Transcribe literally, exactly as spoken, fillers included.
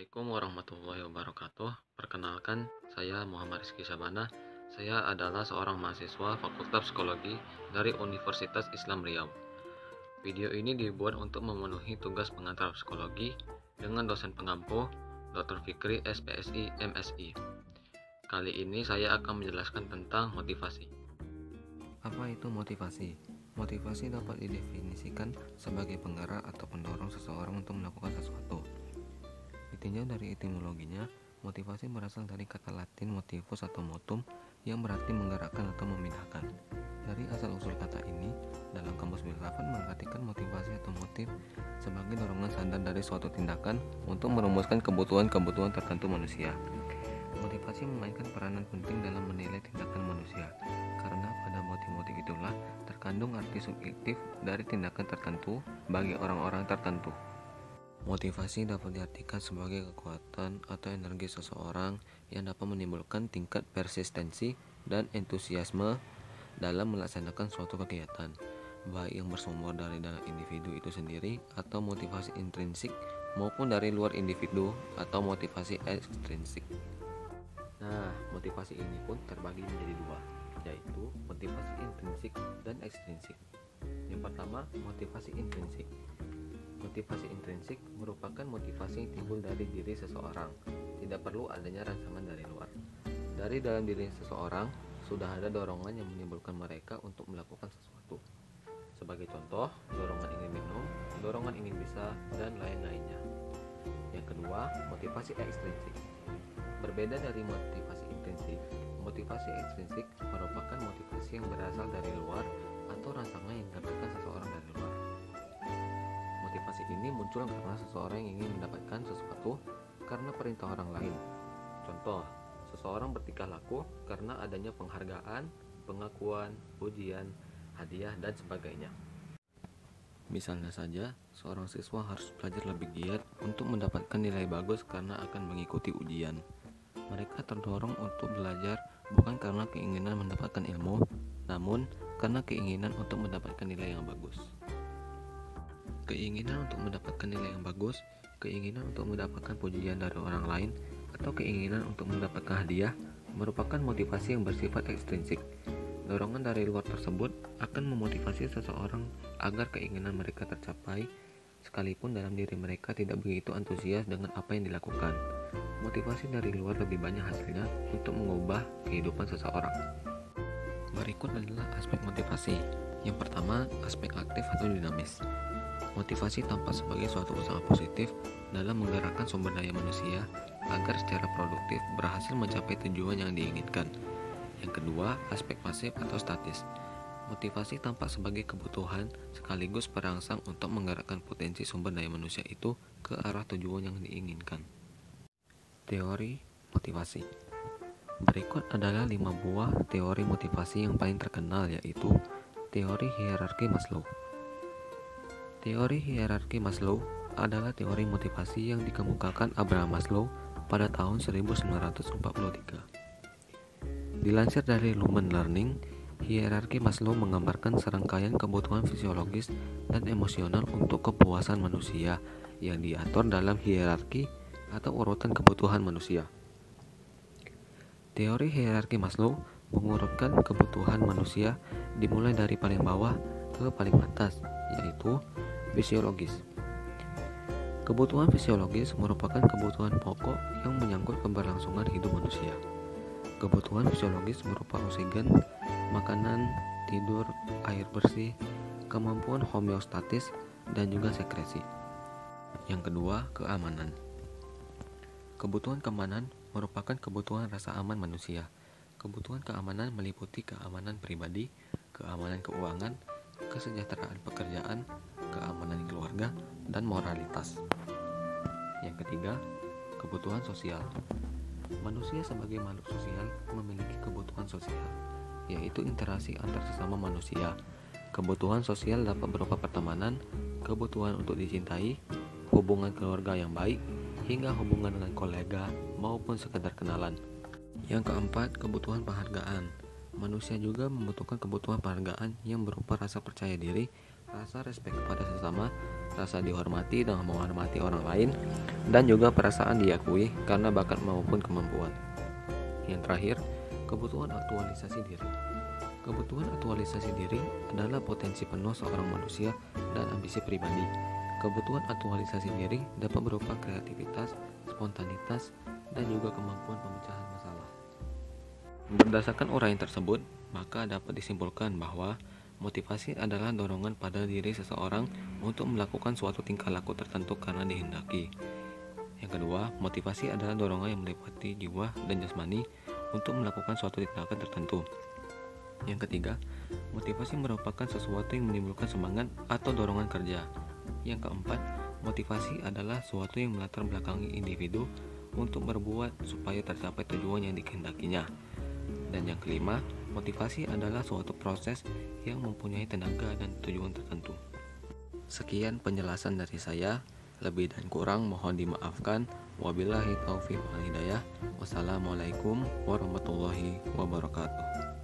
Assalamualaikum warahmatullahi wabarakatuh. Perkenalkan, saya Muhammad Rizky Sabana. Saya adalah seorang mahasiswa Fakultas Psikologi dari Universitas Islam Riau. Video ini dibuat untuk memenuhi tugas pengantar psikologi dengan dosen pengampu, doktor Fikri S P S I M Si. Kali ini saya akan menjelaskan tentang motivasi. Apa itu motivasi? Motivasi dapat didefinisikan sebagai penggerak atau pendorong seseorang untuk melakukan sesuatu. Ditinjau dari etimologinya, motivasi berasal dari kata Latin motivus atau motum yang berarti menggerakkan atau memindahkan. Dari asal-usul kata ini, dalam kamus filsafat mengartikan motivasi atau motif sebagai dorongan sadar dari suatu tindakan untuk merumuskan kebutuhan-kebutuhan tertentu manusia. Motivasi memainkan peranan penting dalam menilai tindakan manusia, karena pada motif-motif itulah terkandung arti subjektif dari tindakan tertentu bagi orang-orang tertentu. Motivasi dapat diartikan sebagai kekuatan atau energi seseorang yang dapat menimbulkan tingkat persistensi dan entusiasme dalam melaksanakan suatu kegiatan, baik yang bersumber dari dalam individu itu sendiri atau motivasi intrinsik maupun dari luar individu atau motivasi ekstrinsik. Nah, motivasi ini pun terbagi menjadi dua, yaitu motivasi intrinsik dan ekstrinsik. Yang pertama, motivasi intrinsik. Motivasi intrinsik merupakan motivasi yang timbul dari diri seseorang, tidak perlu adanya rangsangan dari luar. Dari dalam diri seseorang, sudah ada dorongan yang menimbulkan mereka untuk melakukan sesuatu. Sebagai contoh, dorongan ingin minum, dorongan ingin bisa, dan lain-lainnya. Yang kedua, motivasi ekstrinsik. Berbeda dari motivasi intrinsik, motivasi ekstrinsik merupakan motivasi yang berasal dari luar atau rangsangan yang didapatkan seseorang dari luar. Motivasi ini muncul karena seseorang yang ingin mendapatkan sesuatu karena perintah orang lain. Contoh, seseorang bertingkah laku karena adanya penghargaan, pengakuan, pujian, hadiah, dan sebagainya. Misalnya saja, seorang siswa harus belajar lebih giat untuk mendapatkan nilai bagus karena akan mengikuti ujian. Mereka terdorong untuk belajar bukan karena keinginan mendapatkan ilmu, namun karena keinginan untuk mendapatkan nilai yang bagus. Keinginan untuk mendapatkan nilai yang bagus, keinginan untuk mendapatkan pujian dari orang lain, atau keinginan untuk mendapatkan hadiah merupakan motivasi yang bersifat ekstrinsik. Dorongan dari luar tersebut akan memotivasi seseorang agar keinginan mereka tercapai, sekalipun dalam diri mereka tidak begitu antusias dengan apa yang dilakukan. Motivasi dari luar lebih banyak hasilnya untuk mengubah kehidupan seseorang. Berikut adalah aspek motivasi. Yang pertama, aspek aktif atau dinamis. Motivasi tampak sebagai suatu usaha positif dalam menggerakkan sumber daya manusia agar secara produktif berhasil mencapai tujuan yang diinginkan. Yang kedua, aspek pasif atau statis. Motivasi tampak sebagai kebutuhan sekaligus perangsang untuk menggerakkan potensi sumber daya manusia itu ke arah tujuan yang diinginkan. Teori motivasi. Berikut adalah lima buah teori motivasi yang paling terkenal, yaitu teori hierarki Maslow. Teori hierarki Maslow adalah teori motivasi yang dikemukakan Abraham Maslow pada tahun seribu sembilan ratus empat puluh tiga. Dilansir dari Lumen Learning, hierarki Maslow menggambarkan serangkaian kebutuhan fisiologis dan emosional untuk kepuasan manusia yang diatur dalam hierarki atau urutan kebutuhan manusia. Teori hierarki Maslow mengurutkan kebutuhan manusia dimulai dari paling bawah ke paling atas, yaitu fisiologis. Kebutuhan fisiologis merupakan kebutuhan pokok yang menyangkut keberlangsungan hidup manusia. Kebutuhan fisiologis berupa oksigen, makanan, tidur, air bersih, kemampuan homeostatis, dan juga sekresi. Yang kedua, keamanan. Kebutuhan keamanan merupakan kebutuhan rasa aman manusia. Kebutuhan keamanan meliputi keamanan pribadi, keamanan keuangan, kesejahteraan pekerjaan, keamanan keluarga, dan moralitas. Yang ketiga, kebutuhan sosial. Manusia sebagai makhluk sosial memiliki kebutuhan sosial, yaitu interaksi antar sesama manusia. Kebutuhan sosial dapat berupa pertemanan, kebutuhan untuk dicintai, hubungan keluarga yang baik, hingga hubungan dengan kolega maupun sekedar kenalan. Yang keempat, kebutuhan penghargaan. Manusia juga membutuhkan kebutuhan penghargaan yang berupa rasa percaya diri, rasa respek kepada sesama, rasa dihormati dan menghormati orang lain, dan juga perasaan diakui karena bakat maupun kemampuan. Yang terakhir, kebutuhan aktualisasi diri. Kebutuhan aktualisasi diri adalah potensi penuh seorang manusia dan ambisi pribadi. Kebutuhan aktualisasi diri dapat berupa kreativitas, spontanitas, dan juga kemampuan pemecahan masalah. Berdasarkan uraian tersebut, maka dapat disimpulkan bahwa motivasi adalah dorongan pada diri seseorang untuk melakukan suatu tingkah laku tertentu karena dihendaki. Yang kedua, motivasi adalah dorongan yang meliputi jiwa dan jasmani untuk melakukan suatu tindakan tertentu. Yang ketiga, motivasi merupakan sesuatu yang menimbulkan semangat atau dorongan kerja. Yang keempat, motivasi adalah sesuatu yang melatar belakangi individu untuk berbuat supaya tercapai tujuan yang dikehendakinya. Dan yang kelima, motivasi adalah suatu proses yang mempunyai tenaga dan tujuan tertentu. Sekian penjelasan dari saya, lebih dan kurang mohon dimaafkan. Wabillahi taufiq wal hidayah. Wassalamualaikum warahmatullahi wabarakatuh.